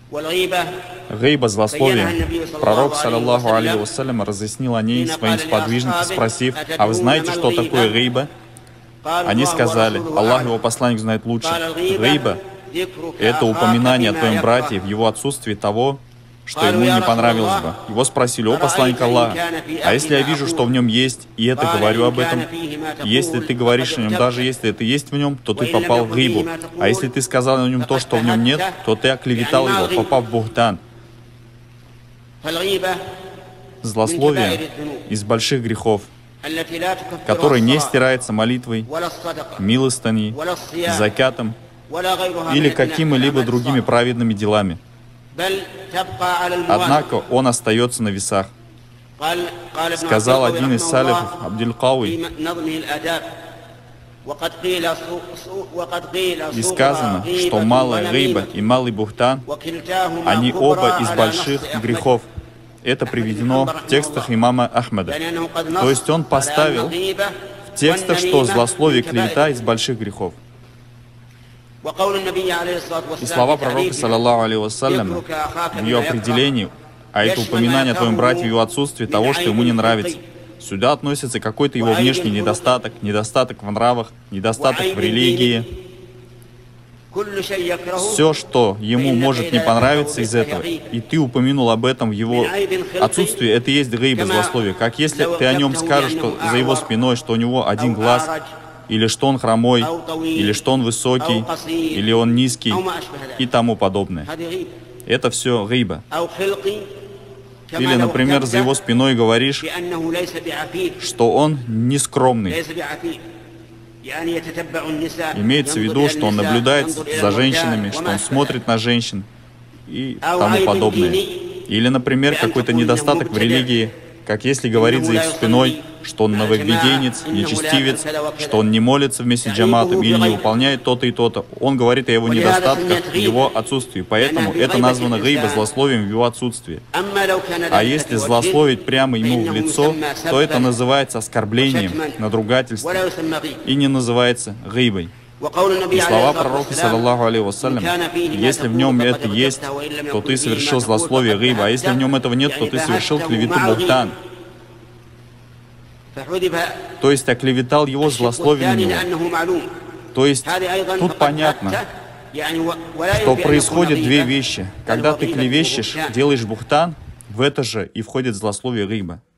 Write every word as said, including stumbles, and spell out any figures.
Гейба, злословие. Пророк, саллаллаху алейхи вассалям, разъяснил о ней своим сподвижникам, спросив: а вы знаете, что такое гейба? Они сказали: Аллах и его посланник знает лучше. Гейба — это упоминание о твоем брате в его отсутствии того, что ему не понравилось бы. Его спросили: о посланник Аллаха, а если я вижу, что в нем есть, и это говорю об этом, если ты говоришь о нем, даже если это есть в нем, то ты попал в гейбу. А если ты сказал о нем то, что в нем нет, то ты оклеветал его, попав в бухтан. Злословие из больших грехов, который не стирается молитвой, милостыней, закятом или какими-либо другими праведными делами. Однако он остается на весах. Сказал один из салифов, Абдуль-Кауи, и сказано, что малая гейба и малый бухтан, они оба из больших грехов. Это приведено в текстах имама Ахмада. То есть он поставил в текстах, что злословие, клевета из больших грехов. И слова пророка, саллаллаху алейхи вассалям, в ее определении, а это упоминание о твоем брате в его отсутствии того, что ему не нравится. Сюда относится какой-то его внешний недостаток, недостаток в нравах, недостаток в религии. Все, что ему может не понравиться из этого, и ты упомянул об этом в его отсутствии, это и есть гейба, злословие. Как если ты о нем скажешь, что за его спиной, что у него один глаз, или что он хромой, или что он высокий, или он низкий, и тому подобное. Это все гейба. Или, например, за его спиной говоришь, что он нескромный. Имеется в виду, что он наблюдает за женщинами, что он смотрит на женщин и тому подобное. Или, например, какой-то недостаток в религии, как если говорить за их спиной, что он нововведенец, нечестивец, что он не молится вместе с джаматом или не выполняет то-то и то-то. Он говорит о его недостатках, в его отсутствии. Поэтому это названо гейба, злословием в его отсутствии. А если злословить прямо ему в лицо, то это называется оскорблением, надругательством и не называется гейбой. И слова пророка, саллаллаху алейхи вассалям, если в нем это есть, то ты совершил злословие гейба, а если в нем этого нет, то ты совершил клевету бухтан. То есть оклеветал его, злословие на него. То есть тут понятно, что происходят две вещи. Когда ты клевещешь, делаешь бухтан, в это же и входит злословие гейба.